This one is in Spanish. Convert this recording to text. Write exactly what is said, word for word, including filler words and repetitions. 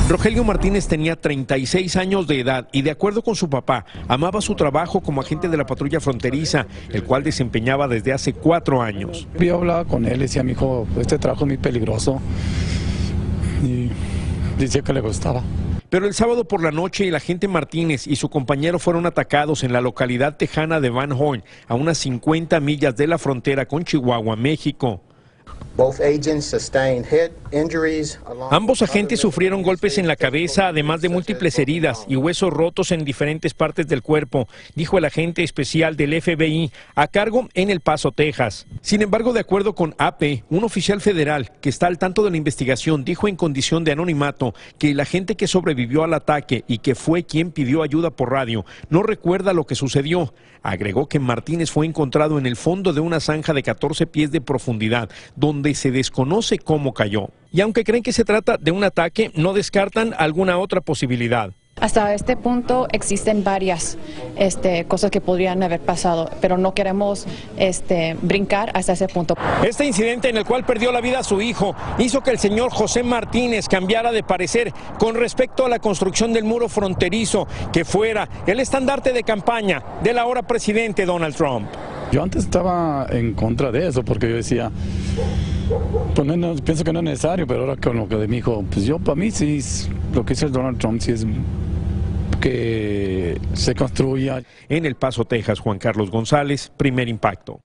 Rogelio Martínez tenía treinta y seis años de edad y, de acuerdo con su papá, amaba su trabajo como agente de la patrulla fronteriza, el cual desempeñaba desde hace cuatro años. Yo hablaba con él y decía: mi hijo, este trabajo es muy peligroso, y decía que le gustaba. Pero el sábado por la noche, el agente Martínez y su compañero fueron atacados en la localidad tejana de Van Horn, a unas cincuenta millas de la frontera con Chihuahua, México. Ambos agentes sufrieron golpes en la cabeza, además de múltiples heridas y huesos rotos en diferentes partes del cuerpo, dijo el agente especial del F B I a cargo en El Paso, Texas. Sin embargo, de acuerdo con A P, un oficial federal que está al tanto de la investigación dijo en condición de anonimato que el agente que sobrevivió al ataque y que fue quien pidió ayuda por radio no recuerda lo que sucedió. Agregó que Martínez fue encontrado en el fondo de una zanja de catorce pies de profundidad, donde se desconoce cómo cayó. Y aunque creen que se trata de un ataque, no descartan alguna otra posibilidad. Hasta este punto existen varias este, cosas que podrían haber pasado, pero no queremos este, brincar hasta ese punto. Este incidente, en el cual perdió la vida su hijo, hizo que el señor José Martínez cambiara de parecer con respecto a la construcción del muro fronterizo, que fuera el estandarte de campaña del ahora presidente Donald Trump. Yo antes estaba en contra de eso, porque yo decía, pues no, no, pienso que no es necesario, pero ahora con lo que de mi hijo, pues yo, para mí sí, lo que hizo el Donald Trump sí es que se construya. En El Paso, Texas, Juan Carlos González, Primer Impacto.